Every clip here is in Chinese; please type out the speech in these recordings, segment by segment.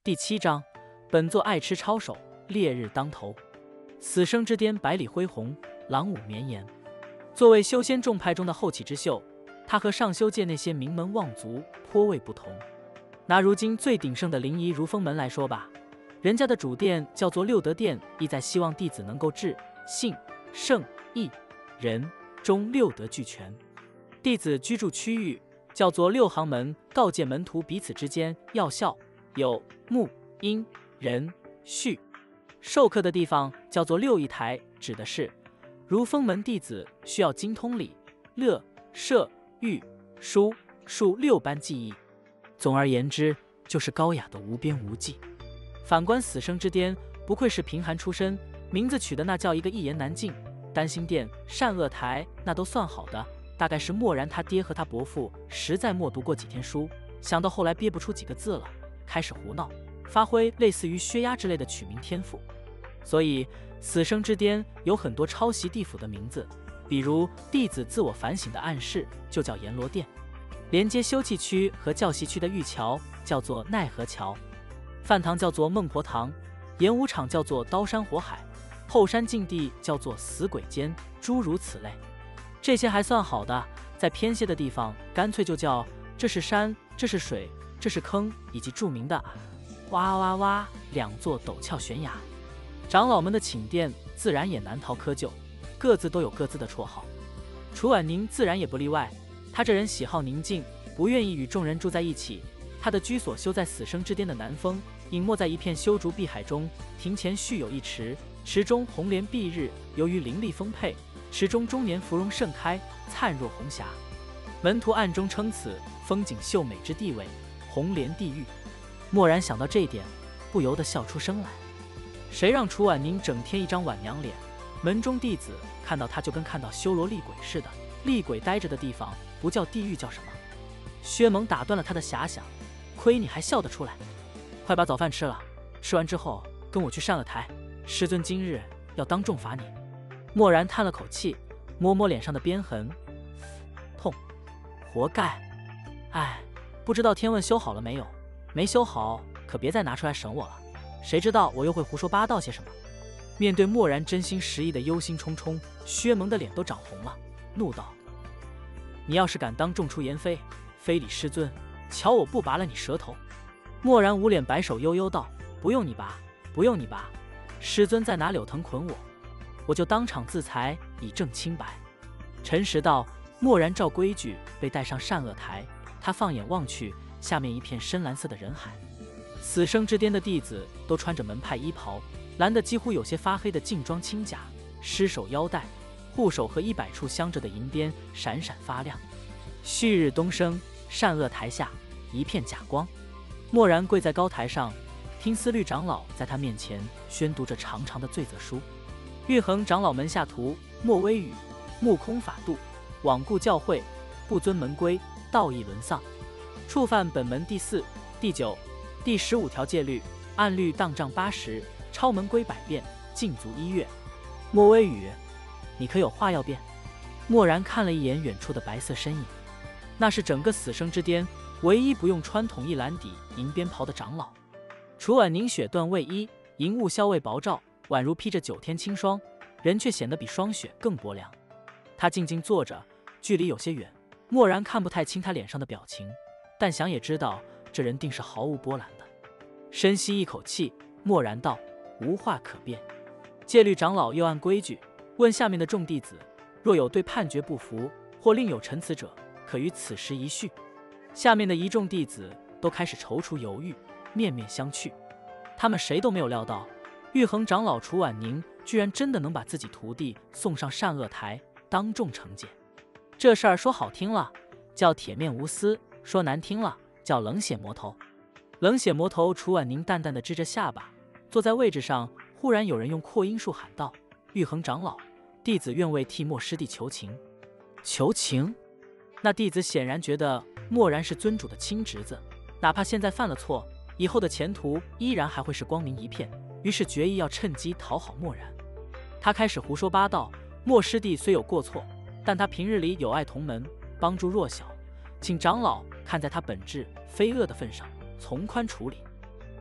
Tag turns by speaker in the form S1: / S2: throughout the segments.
S1: 第7章，本座爱吃抄手，烈日当头。死生之巅，百里恢宏，朗武绵延。作为修仙众派中的后起之秀，他和上修界那些名门望族颇为不同。拿如今最鼎盛的临沂如风门来说吧，人家的主殿叫做六德殿，意在希望弟子能够智、信、圣、义、仁、忠六德俱全。弟子居住区域叫做六行门，告诫门徒彼此之间要孝、友、睦、殷、仁、序。授课的地方叫做六义台，指的是如风门弟子需要精通礼、乐、射、御、书、数6般技艺。总而言之，就是高雅的无边无际。反观死生之巅，不愧是贫寒出身，名字取的那叫一个一言难尽。丹心殿、善恶台那都算好的，大概是默然他爹和他伯父实在默读过几天书，想到后来憋不出几个字了，开始胡闹，发挥类似于薛押之类的取名天赋。所以死生之巅有很多抄袭地府的名字，比如弟子自我反省的暗示就叫阎罗殿，连接休憩区和教习区的玉桥叫做奈何桥，饭堂叫做孟婆堂，演武场叫做刀山火海，后山禁地叫做死鬼间，诸如此类。这些还算好的，在偏些的地方干脆就叫这是山，这是水，这是坑，以及著名的哇哇哇2座陡峭悬崖。长老们的寝殿自然也难逃窠臼，各自都有各自的绰号。楚婉宁自然也不例外，他这人喜好宁静，不愿意与众人住在一起。他的居所修在死生之巅的南峰，隐没在一片修竹碧海中。庭前蓄有一池，池中红莲蔽日，由于灵力丰沛，池中终年芙蓉盛开，灿若红霞。门徒暗中称此风景秀美之地为红莲地狱。蓦然想到这一点，不由得笑出声来。谁让楚婉宁整天一张婉娘脸，门中弟子看到他就跟看到修罗厉鬼似的，厉鬼待着的地方不叫地狱叫什么？薛蒙打断了他的遐想，亏你还笑得出来，快把早饭吃了，吃完之后跟我去善恶台，师尊今日要当众罚你。蓦然叹了口气，摸摸脸上的鞭痕，痛，活该。哎，不知道天问修好了没有？没修好可别再拿出来审我了，谁知道我又会胡说八道些什么。面对蓦然真心实意的忧心忡忡，薛蒙的脸都长红了，怒道：你要是敢当众出言非，非礼师尊，瞧我不拔了你舌头。蓦然捂脸摆手悠悠道：不用你拔，不用你拔，师尊再拿柳藤捆我，我就当场自裁以证清白。辰时道，蓦然照规矩被带上善恶台，他放眼望去，下面一片深蓝色的人海。死生之巅的弟子都穿着门派衣袍，蓝的几乎有些发黑的劲装轻甲，尸首腰带、护手和100处镶着的银边闪闪发亮。旭日东升，善恶台下一片假光。蓦然跪在高台上，听思律长老在他面前宣读着长长的罪责书。玉衡长老门下徒莫微语，目空法度，罔顾教诲，不遵门规，道义沦丧，触犯本门第4、第9、第15条戒律，按律当杖80，超门规100遍，禁足1月。莫微语，你可有话要辩？蓦然看了一眼远处的白色身影，那是整个死生之巅唯一不用穿统一蓝底银边袍的长老。楚婉宁雪缎卫衣，银雾消蔚薄罩，宛如披着9天清霜，人却显得比霜雪更薄凉。他静静坐着，距离有些远，蓦然看不太清他脸上的表情，但想也知道这人定是毫无波澜的。深吸一口气，蓦然道：无话可辩。戒律长老又按规矩问下面的众弟子，若有对判决不服或另有陈词者，可于此时一叙。下面的一众弟子都开始踌躇犹豫，面面相觑。他们谁都没有料到，玉衡长老楚婉宁居然真的能把自己徒弟送上善恶台，当众惩戒。这事儿说好听了叫铁面无私，说难听了叫冷血魔头。冷血魔头楚婉宁淡淡的支着下巴，坐在位置上。忽然有人用扩音术喊道：玉衡长老，弟子愿为替莫师弟求情。求情？那弟子显然觉得蓦然是尊主的亲侄子，哪怕现在犯了错，以后的前途依然还会是光明一片，于是决意要趁机讨好蓦然。他开始胡说八道，莫师弟虽有过错，但他平日里有爱同门，帮助弱小，请长老看在他本质非恶的份上，从宽处理。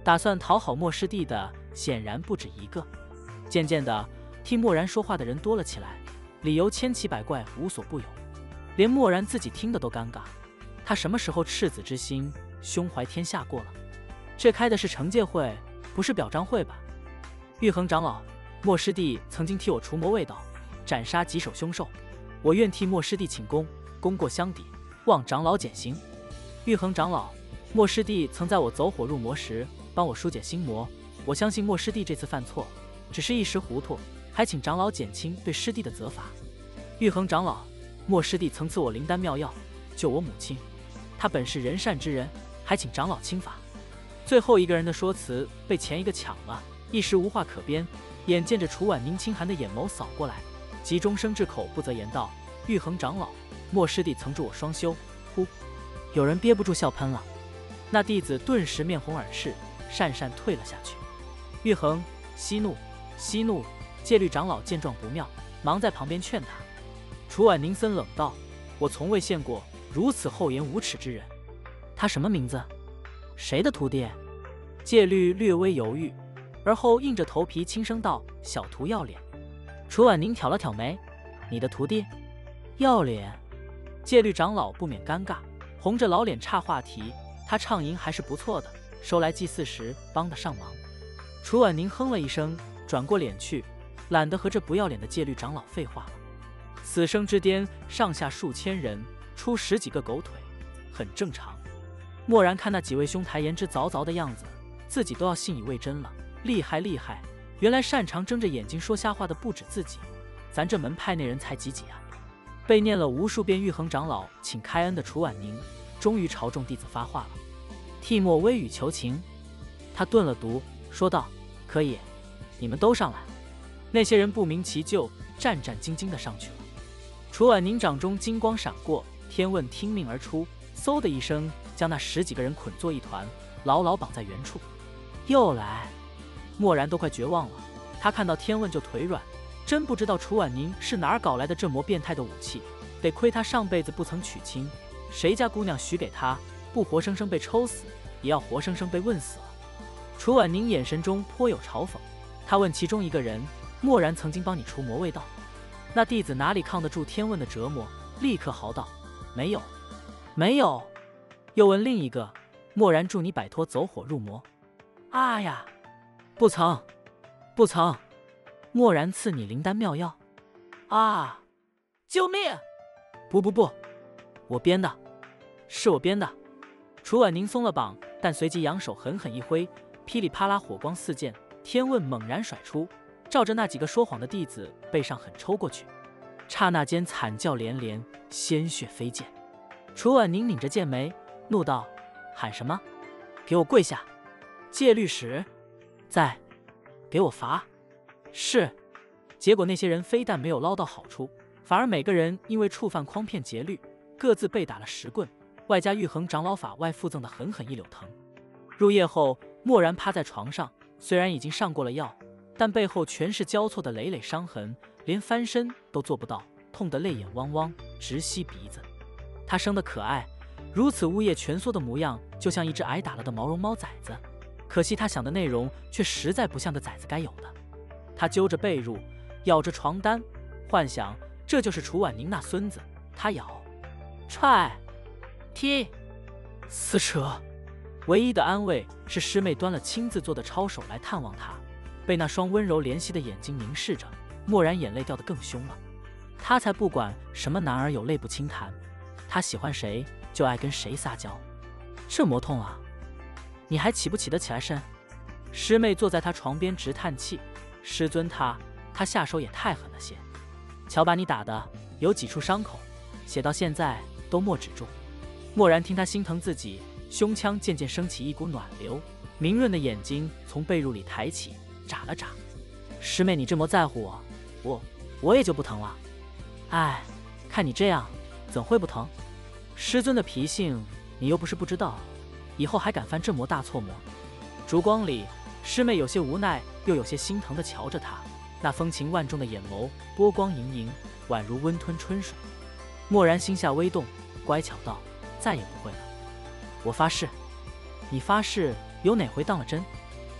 S1: 打算讨好莫师弟的显然不止一个。渐渐的，替默然说话的人多了起来，理由千奇百怪，无所不有，连默然自己听的都尴尬。他什么时候赤子之心，胸怀天下过了？这开的是惩戒会，不是表彰会吧？玉衡长老，莫师弟曾经替我除魔卫道，斩杀棘手凶兽，我愿替莫师弟请功，功过相抵，望长老减刑。玉衡长老，莫师弟曾在我走火入魔时帮我疏解心魔，我相信莫师弟这次犯错只是一时糊涂，还请长老减轻对师弟的责罚。玉衡长老，莫师弟曾赐我灵丹妙药，救我母亲，他本是仁善之人，还请长老轻罚。最后一个人的说辞被前一个抢了，一时无话可编。眼见着楚婉宁清寒的眼眸扫过来，急中生智口不择言道：“玉衡长老，莫师弟曾助我双修。”呼，有人憋不住笑喷了。那弟子顿时面红耳赤，讪讪退了下去。玉衡，息怒，息怒！戒律长老见状不妙，忙在旁边劝他。楚婉宁森冷道：“我从未见过如此厚颜无耻之人。他什么名字？谁的徒弟？”戒律略微犹豫，而后硬着头皮轻声道：“小徒要脸。”楚婉宁挑了挑眉：“你的徒弟？要脸？”戒律长老不免尴尬，红着老脸岔话题：“他唱吟还是不错的，收来祭祀时帮得上忙。”楚婉宁哼了一声，转过脸去，懒得和这不要脸的戒律长老废话了。死生之巅，上下数千人，出10几个狗腿，很正常。蓦然看那几位兄台言之凿凿的样子，自己都要信以为真了。厉害厉害，原来擅长睁着眼睛说瞎话的不止自己，咱这门派内人才几啊！被念了无数遍玉衡长老请开恩的楚婉宁，终于朝众弟子发话了，替莫微语求情。他顿了读，说道：“可以，你们都上来。”那些人不明其就，战战兢兢地上去了。楚婉宁掌中金光闪过，天问听命而出，嗖的一声将那10几个人捆作一团，牢牢绑在原处。又来，蓦然都快绝望了。他看到天问就腿软，真不知道楚婉宁是哪儿搞来的这魔变态的武器。得亏他上辈子不曾娶亲，谁家姑娘许给他，不活生生被抽死，也要活生生被问死了。楚婉宁眼神中颇有嘲讽，他问其中一个人：“蓦然曾经帮你除魔卫道？”那弟子哪里抗得住天问的折磨，立刻嚎道：“没有，没有。”又问另一个：“蓦然助你摆脱走火入魔？”“啊呀，不曾，不曾。”“蓦然赐你灵丹妙药？”“啊，救命！”“不，我编的，是我编的。”楚婉宁松了绑，但随即扬手狠狠一挥，噼里啪啦火光四溅，天问猛然甩出，照着那几个说谎的弟子背上狠抽过去。刹那间惨叫连连，鲜血飞溅。楚婉宁拧着剑眉，怒道：“喊什么？给我跪下！戒律使在，给我罚！”是。结果那些人非但没有捞到好处，反而每个人因为触犯诓骗节律，各自被打了10棍，外加玉衡长老法外附赠的狠狠一绺藤。入夜后，蓦然趴在床上，虽然已经上过了药，但背后全是交错的累累伤痕，连翻身都做不到，痛得泪眼汪汪，直吸鼻子。他生得可爱，如此呜咽蜷缩的模样，就像一只挨打了的毛绒猫崽子。可惜他想的内容却实在不像个崽子该有的。他揪着被褥，咬着床单，幻想这就是楚婉宁那孙子。他咬、踹、踢、撕扯，唯一的安慰是师妹端了亲自做的抄手来探望他，被那双温柔怜惜的眼睛凝视着，蓦然眼泪掉得更凶了。他才不管什么男儿有泪不轻弹，他喜欢谁就爱跟谁撒娇。这魔痛啊，你还起不起得起来身？师妹坐在他床边直叹气，师尊他下手也太狠了些。瞧把你打的有几处伤口，血到现在都没止住。蓦然听他心疼自己，胸腔渐渐升起一股暖流，明润的眼睛从被褥里抬起，眨了眨。师妹你这么在乎我也就不疼了。哎，看你这样怎会不疼？师尊的脾性你又不是不知道，以后还敢犯这魔大错魔？烛光里，师妹有些无奈又有些心疼地瞧着他，那风情万种的眼眸波光盈盈，宛如温吞春水。蓦然心下微动，乖巧道：“再也不会了。我发誓。”你发誓有哪回当了真？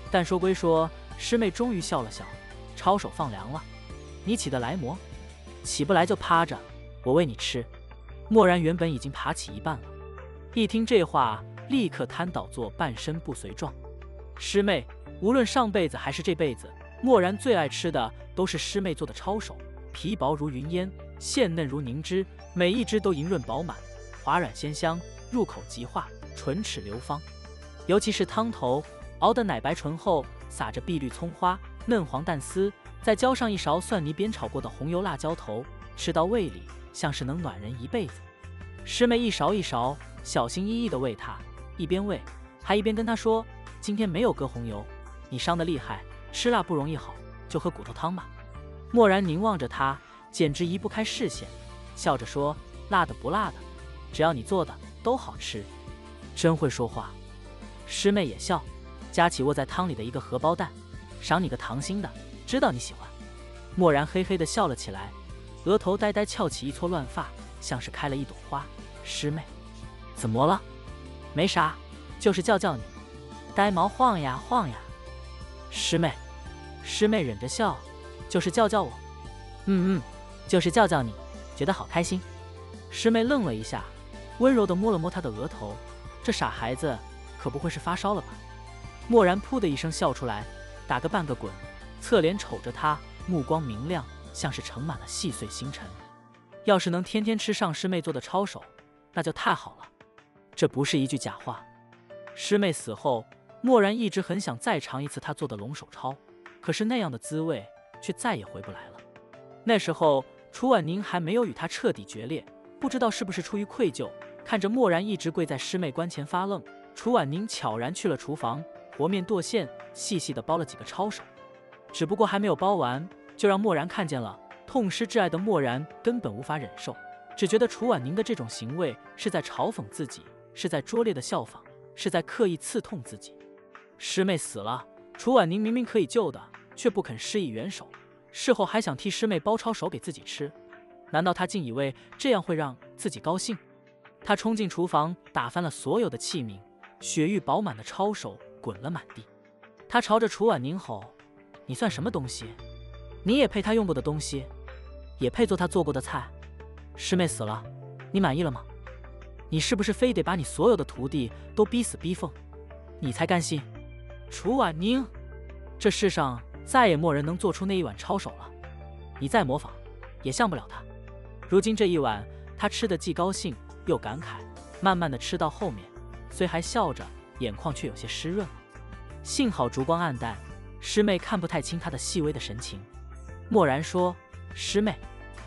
S1: 但说归说，师妹终于笑了笑，抄手放凉了，你起得来么？起不来就趴着，我喂你吃。默然原本已经爬起一半了，一听这话，立刻瘫倒做半身不遂状。师妹，无论上辈子还是这辈子，默然最爱吃的都是师妹做的抄手，皮薄如云烟，馅嫩如凝脂，每一只都莹润饱满，滑软鲜香，入口即化，唇齿留芳。尤其是汤头熬得奶白醇厚，撒着碧绿葱花、嫩黄蛋丝，再浇上一勺蒜泥煸炒过的红油辣椒头，吃到胃里像是能暖人一辈子。师妹一勺一勺小心翼翼地喂他，一边喂还一边跟他说：“今天没有搁红油，你伤得厉害，吃辣不容易好，就喝骨头汤吧。”默然凝望着他，简直移不开视线，笑着说：“辣的不辣的，只要你做的都好吃，真会说话。”师妹也笑，夹起卧在汤里的一个荷包蛋，赏你个糖心的，知道你喜欢。默然嘿嘿地笑了起来，额头呆呆翘起一撮乱发，像是开了一朵花。师妹，怎么了？没啥，就是叫叫你。呆毛晃呀晃呀。师妹忍着笑，就是叫叫我。就是叫叫你，觉得好开心。师妹愣了一下，温柔地摸了摸他的额头，这傻孩子可不会是发烧了吧？默然噗的一声笑出来，打个半个滚，侧脸瞅着他，目光明亮，像是盛满了细碎星辰。要是能天天吃上师妹做的抄手，那就太好了。这不是一句假话。师妹死后，默然一直很想再尝一次她做的龙手抄，可是那样的滋味却再也回不来了。那时候楚婉宁还没有与他彻底决裂，不知道是不是出于愧疚，看着默然一直跪在师妹棺前发愣，楚婉宁悄然去了厨房，和面剁馅，细细地包了几个抄手。只不过还没有包完，就让默然看见了。痛失挚爱的默然根本无法忍受，只觉得楚婉宁的这种行为是在嘲讽自己，是在拙劣的效仿，是在刻意刺痛自己。师妹死了，楚婉宁明明可以救的，却不肯施以援手，事后还想替师妹包抄手给自己吃。难道他竟以为这样会让自己高兴？他冲进厨房，打翻了所有的器皿，血玉饱满的抄手滚了满地。他朝着楚婉宁吼：“你算什么东西？你也配他用过的东西？也配做他做过的菜？师妹死了，你满意了吗？你是不是非得把你所有的徒弟都逼死逼疯，你才甘心？”楚婉宁，这世上再也没人能做出那一碗抄手了，你再模仿也像不了他。如今这一碗，他吃得既高兴又感慨，慢慢的吃到后面，虽还笑着，眼眶却有些湿润了。幸好烛光暗淡，师妹看不太清他的细微的神情。默然说：“师妹，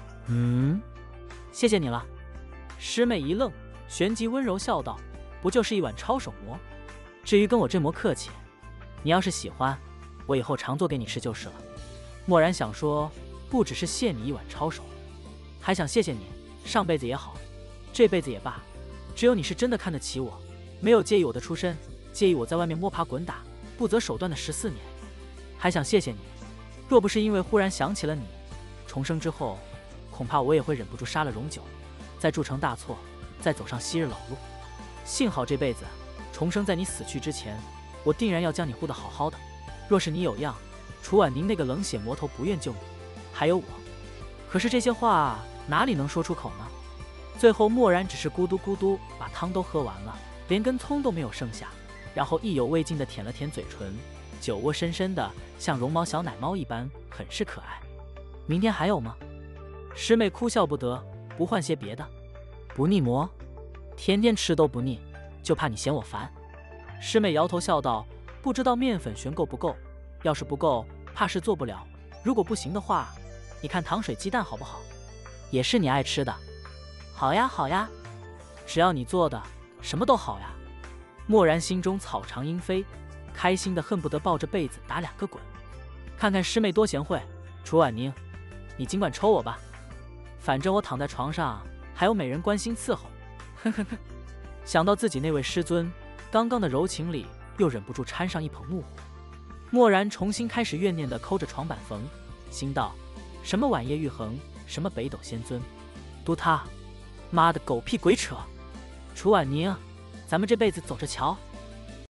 S1: 谢谢你了。”师妹一愣，旋即温柔笑道：“不就是一碗抄手馍？至于跟我这么客气，你要是喜欢，我以后常做给你吃就是了。”默然想说，不只是谢你一碗抄手，还想谢谢你上辈子也好，这辈子也罢，只有你是真的看得起我，没有介意我的出身，介意我在外面摸爬滚打不择手段的14年。还想谢谢你，若不是因为忽然想起了你，重生之后恐怕我也会忍不住杀了荣九，再铸成大错，再走上昔日老路。幸好这辈子重生在你死去之前，我定然要将你护得好好的。若是你有恙，楚婉宁那个冷血魔头不愿救你，还有我。可是这些话哪里能说出口呢？最后默然只是咕嘟咕嘟把汤都喝完了，连根葱都没有剩下，然后意犹未尽地舔了舔嘴唇，酒窝深深的，像绒毛小奶猫一般，很是可爱。明天还有吗？师妹哭笑不得，不换些别的？不腻馍？天天吃都不腻，就怕你嫌我烦。师妹摇头笑道：“不知道面粉旋够不够，要是不够，怕是做不了。如果不行的话，你看糖水鸡蛋好不好？也是你爱吃的。”“好呀好呀，只要你做的，什么都好呀。”默然心中草长莺飞，开心的恨不得抱着被子打2个滚。看看师妹多贤惠，楚婉宁，你尽管抽我吧，反正我躺在床上还有美人关心伺候。哼哼哼。想到自己那位师尊，刚刚的柔情里又忍不住掺上一捧怒火。默然重新开始怨念地抠着床板缝，心道：什么晚夜玉衡，什么北斗仙尊，都他妈的狗屁鬼扯！楚婉宁，咱们这辈子走着瞧。